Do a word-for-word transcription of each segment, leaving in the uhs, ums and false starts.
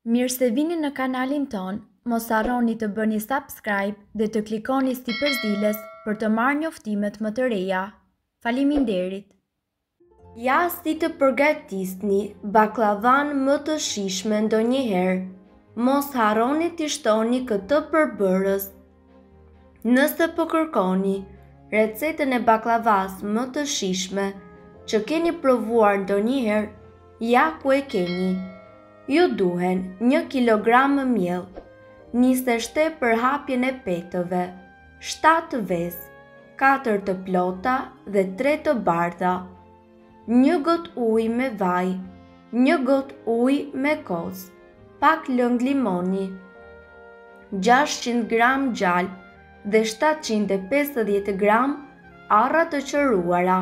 Mirë se vini në kanalin ton, mos harroni të bëni subscribe dhe të klikoni si përzdiles për të marrë njoftimet më të reja. Faleminderit! Ja si të përgatisni baklavan më të shijshme ndonjëherë, mos harroni t'i shtoni këtë përbërës. Nëse po kërkoni recetën e baklavas më të shijshme që keni provuar ndonjëherë, ja ku e keni. Ju duhen një kilogram miell, njëzet e shtë për hapjen e petëve, shtatë vezë, katër të plota dhe tre të bardha, një got ujë me vaj, një got ujë me kos, pak lëng limoni, gjashtëqind gram gjalpë dhe shtatëqind e pesëdhjetë gram arra të qëruara.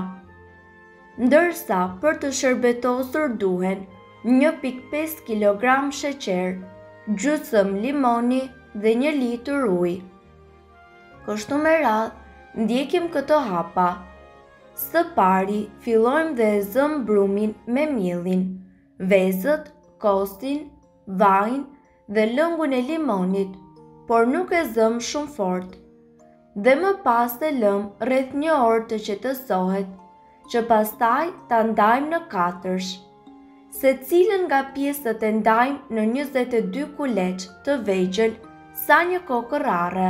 Ndërsa për të shërbetosur duhen një pikë pesë kilogram sheqer, gjysmë limoni dhe një litër ujë. Kështu me radhë, ndjekim këto hapa. Së pari, fillojmë dhe e zëm brumin me mielin, vezët, kosin, vajin dhe lëngun e limonit, por nuk e zëm shumë fort. Dhe më pas e lëm rreth një orë të qetësohet, që pastaj ta ndajmë në katërsh. Se cilën nga pjesët e ndajmë në njëzet e dy kuleç të vegjël sa një kokë rrare.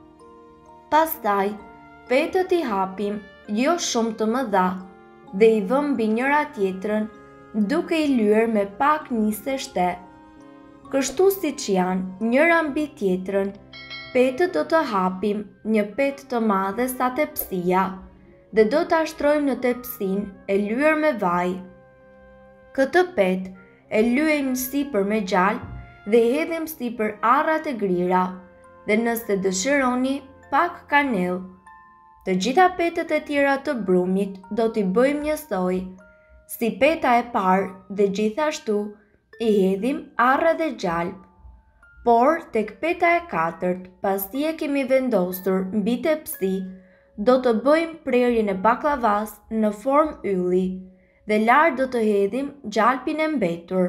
Pastaj, petët i hapim jo shumë të mëdha dhe i vëm mbi njëra tjetrën duke i lyer me pak nisë e shtë. Kështu siç janë njëra mbi tjetrën, petët do të hapim një petë të madhe sa tepësia dhe do ta shtrojmë në tepësinë e lyer me vaj. Këtë petë e lyejmë sipër me gjalpë dhe i hedhim sipër arrat e grira dhe nëse dëshironi pak kanellë. Të gjitha petët e tjera të brumit do t'i bëjmë njësoj, si peta e parë dhe gjithashtu i hedhim arra dhe gjalpë. Por tek peta e katërt, pasi e kemi vendosur mbi tepësi, do të bëjmë prerjen e baklavas në formë ylli dhe lart do të hedhim gjalpin e mbetur.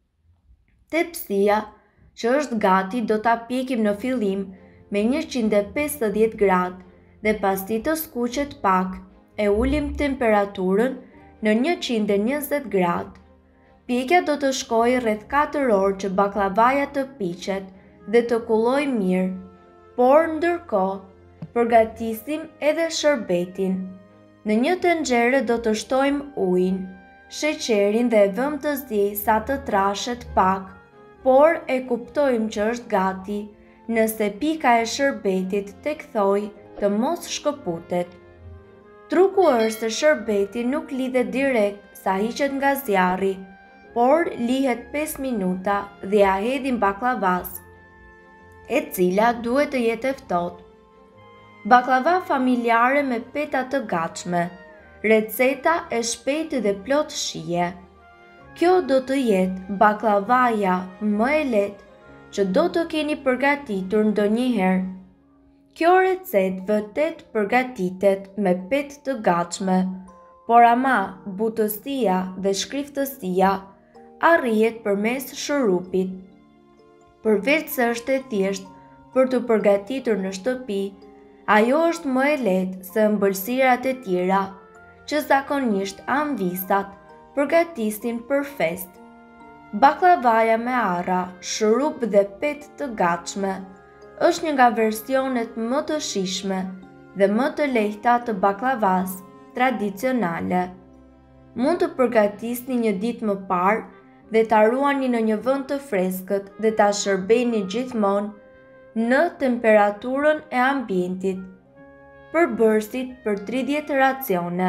Tepësia që është gati do ta pjekim në fillim me njëqind e pesëdhjetë gradë dhe pasi të skuqet pak, e ulim temperaturën në njëqind e njëzet gradë. Pjekja do të shkojë rreth katër orë që baklavaja të piqet dhe të kullojë mirë, por ndërkohë përgatisim edhe shërbetin. Në një tenxhere do të shtojmë ujin, sheqerin dhe e vëmë të ziejë sa të trashet pak, por e kuptojmë që është gati nëse pika e shërbetit tek thojë të mos shkëputet. Truku është se shërbeti nuk lidhet direkt sa hiqet nga zjarri, por lihet pesë minuta dhe ja hedhim baklavas, e cila duhet të jetë e ftohtë. Baklava familjare me peta të gatshme, receta e shpejtë dhe plot shije. Kjo do të jetë baklavaja më e lehtë që do të keni përgatitur ndonjëherë. Kjo recetë vërtet përgatitet me petë të gatshme, por ama butësia dhe shkriftësia arrihet përmes shërupit. Përveç se është e thjeshtë për të përgatitur në shtëpi, ajo është më e lehtë se ëmbëlsirat e tjera, që zakonisht anvisat përgatisin për fest. Baklavaja me arra, shurup dhe petë të gatshme është një nga versionet më të shijshme dhe më të lehta të baklavas tradicionale. Mund të përgatisni një ditë më parë dhe ta ruani në një vend të freskët dhe ta shërbeni gjithmonë në temperaturën e ambientit. Përbërësit për tridhjetë racione.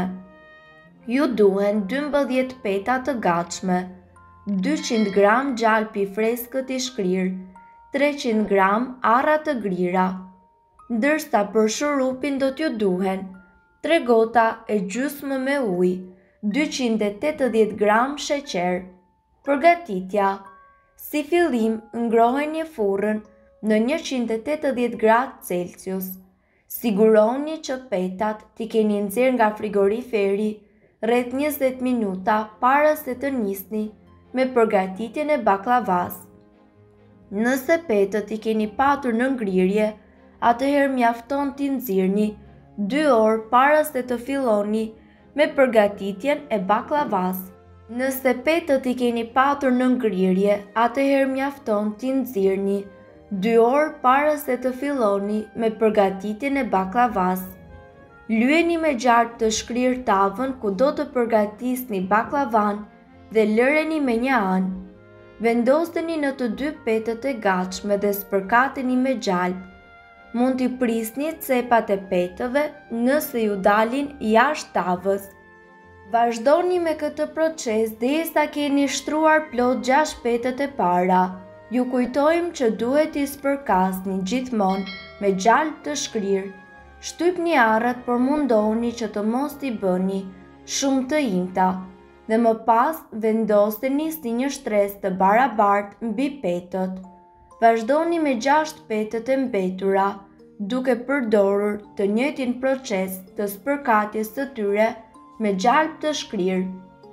Ju duhen dymbëdhjetë peta të gatshme, dyqind gram gjalpi freskët i shkrirë, treqind gram arra të grira, ndërsa për shurupin do t'ju duhen tre gota e gjysmë me ujë, dyqind e tetëdhjetë gram sheqer. Përgatitja. Si fillim, ngroheni furrën në njëqind e tetëdhjetë gradë Celsius. Siguroni që petat t'i keni nxjerrë nga frigoriferi rreth njëzet minuta para se të nisni me përgatitjen e baklavas. Nëse petët i keni patur në ngrirje, atëherë mjafton t'i nxirni dy orë para se të filloni me përgatitjen e baklavas. Nëse petët i keni patur në ngrirje, atëherë mjafton t'i nxirni dy orë para se të filloni me përgatitjen e baklavas. Lyeni me gjarp të shkrirë tavën ku do të përgatisni baklavan dhe lëreni me një anë. Vendoseni në të dy petët e gatshme dhe spërkateni me gjalp. Mund t'i prisni cepat e petëve nëse ju dalin jashtë tavës. Vazhdoni me këtë proces derisa keni shtruar plot gjashtë petët e para. Ju kujtojmë që duhet i spërkasni gjithmonë me gjalp të shkrirë. Shtypni arrat, por mundohuni që të mos t'i bëni shumë të imta dhe më pas vendoseni si një shtresë të barabartë mbi petët. Vazhdoni me gjashtë petët e mbetura, duke përdorur të njëjtin proces të spërkatjes së tyre me gjalp të shkrirë.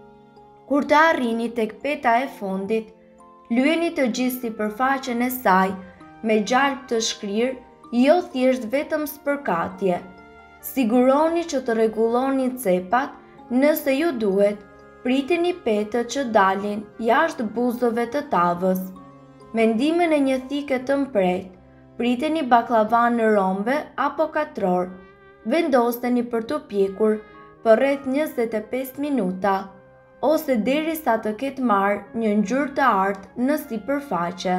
Kur të arrini tek peta e fundit, lyeni të gjithë sipërfaqen e saj me gjalp të shkrirë, jo thjesht vetëm spërkatje. Siguroni që të rregulloni cepat, nëse ju duhet, priteni petët që dalin jashtë buzëve të tavës. Me ndihmën e një thike të mprehtë, priteni baklavan në rombe apo katror. Vendoseni për të pjekur për rreth njëzet e pesë minuta, ose derisa të ketë marrë një ngjyrë të artë në sipërfaqe.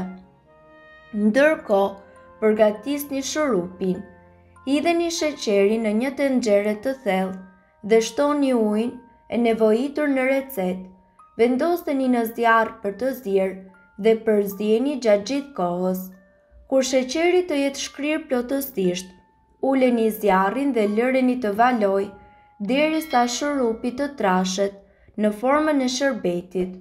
Ndërkohë, përgatisni shurupin. Hidheni sheqerin në një tenxhere të thellë dhe shtoni ujin e nevojitur në recetë. Vendoseni në zjarr për të zier dhe përzieni gjatë gjithë kohës. Kur sheqeri të jetë shkrirë plotësisht, uleni zjarrin dhe lëreni të valojë derisa shurupi të trashet në formën e shërbetit.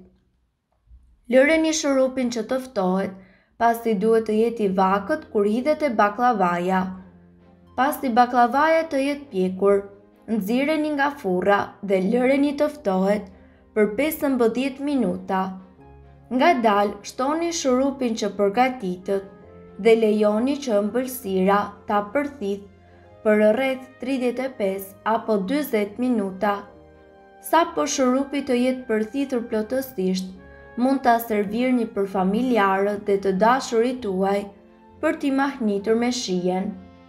Lëreni shurupin që të ftohet, pasi duhet të jetë i vakët kur hidhet e baklavaja. Pasi baklavaja të jetë pjekur, nxirreni nga furra dhe lëreni të ftohet për pesëmbëdhjetë minuta. Ngadalë shtoni shurupin që përgatitët dhe lejoni që ëmbëlsira ta përthith për rreth tridhjetë e pesë apo dyzet minuta. Sa po shurupi të jetë përthithur plotësisht, mund ta servirni për familjarët dhe të dashurit tuaj për t'i mahnitur me shijen.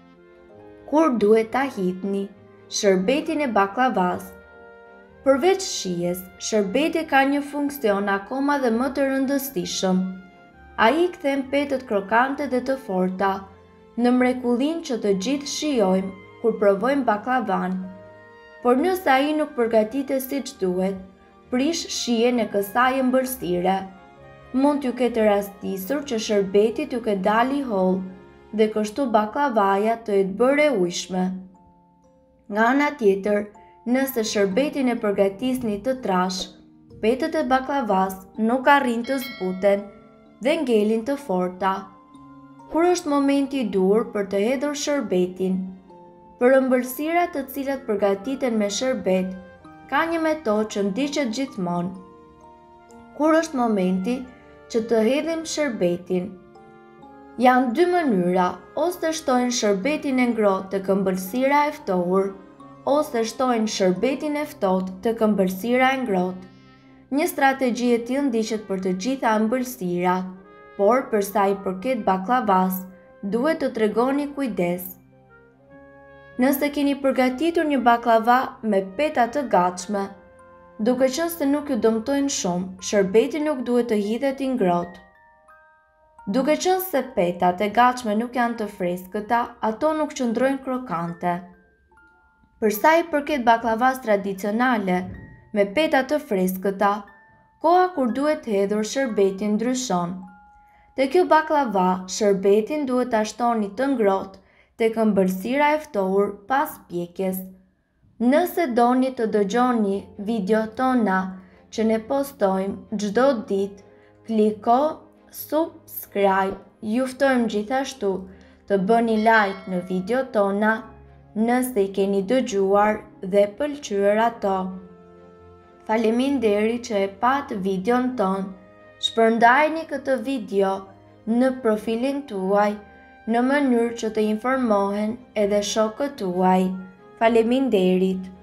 Kur duhet ta hidhni shërbetin e baklavas? Përveç shijes, shërbeti ka një funksion akoma dhe më të rëndësishëm. Ai kthen petët krokante dhe të forta në mrekullinë që të gjithë shijojmë kur provojmë baklavan. Por nëse ai nuk përgatitet siç duhet, prish shijen e kësaj ëmbëlsire. Mund t'ju ketë rastisur që shërbeti t'ju ketë dalë i hollë dhe kështu baklavaja të jetë bërë e ujshme. Nga ana tjetër, nëse shërbetin e përgatisni të trash, petët e baklavas nuk arrin të zbuten dhe ngelin të forta. Kur është momenti i dur për të hedhur shërbetin? Për ëmbëlsirat të cilat përgatiten me shërbet, ka një metodë që ndiqet gjithmonë. Kur është momenti që të hedhim shërbetin? Janë dy mënyra, ose shtojnë shërbetin e ngrohtë tek ëmbëlsira e ftohur, ose shtojnë shërbetin e ftohtë tek ëmbëlsira e ngrohtë. Një strategji e tillë ndiqet për të gjitha ëmbëlsirat, por për sa i përket baklavas, duhet të tregoni kujdes. Nëse keni përgatitur një baklava me peta të gatshme, duke qenë se nuk ju dëmtojnë shumë, shërbeti nuk duhet të hidhet i ngrohtë. Duke qenë se petat e gatshme nuk janë të freskëta, ato nuk qëndrojnë krokante. Për sa i përket baklavas tradicionale me peta të freskëta, koha kur duhet hedhur shërbetin ndryshon. Te kjo baklava, shërbetin duhet ta shtoni të ngrohtë tek ëmbëlsira e ftohur pas pjekjes. Nëse doni të dëgjoni video tona që ne postojmë çdo ditë, kliko subscribe. Ju ftojmë gjithashtu të bëni like në video tona nëse i keni dëgjuar dhe pëlqyer ato. Faleminderit që e pat videon ton. Shpërndajni këtë video në profilin tuaj, në mënyrë që të informohen edhe shokët tuaj. Faleminderit!